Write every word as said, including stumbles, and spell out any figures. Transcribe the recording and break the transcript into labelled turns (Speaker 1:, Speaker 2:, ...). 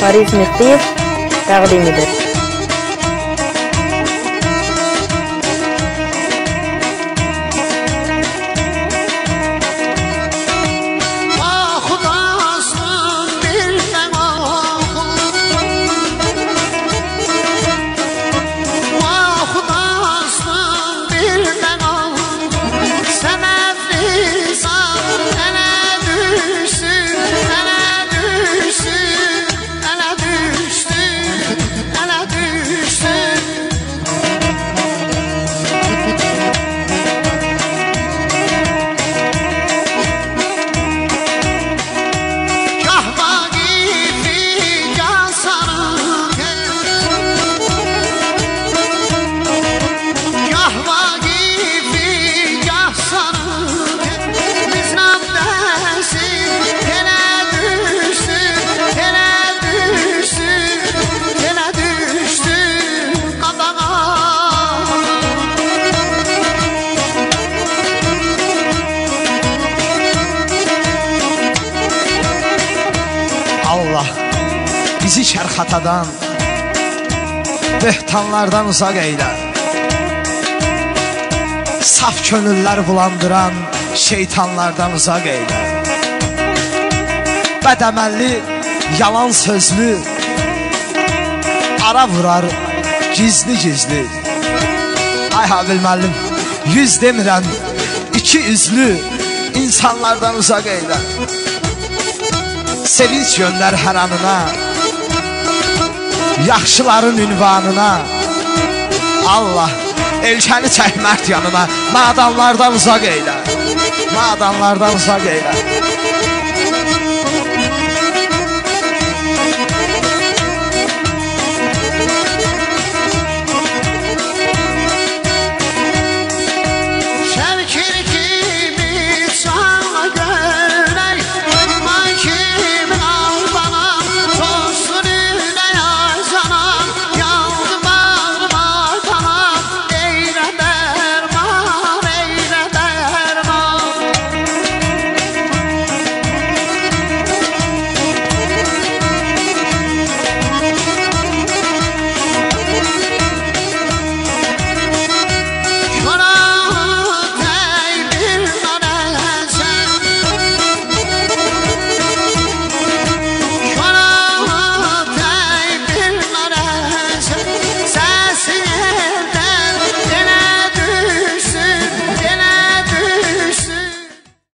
Speaker 1: Faris Mehdiyev təqdim edir.
Speaker 2: Allah bizi şərxatadan, böhtanlardan uzaq eylə. Saf könüllər bulandıran şeytanlardan uzaq eylə. Bədəməlli, yalan sözlü, ara vurar gizli-gizli. Ay Habil müəllim, yüz demirəm, iki üzlü insanlardan uzaq eylə. Sevinç göndər hər anına, yaxşıların ünvanına. Allah elçəni çək mərd yanına, nadanlardan uzaq eylə, nadanlardan uzaq eylə.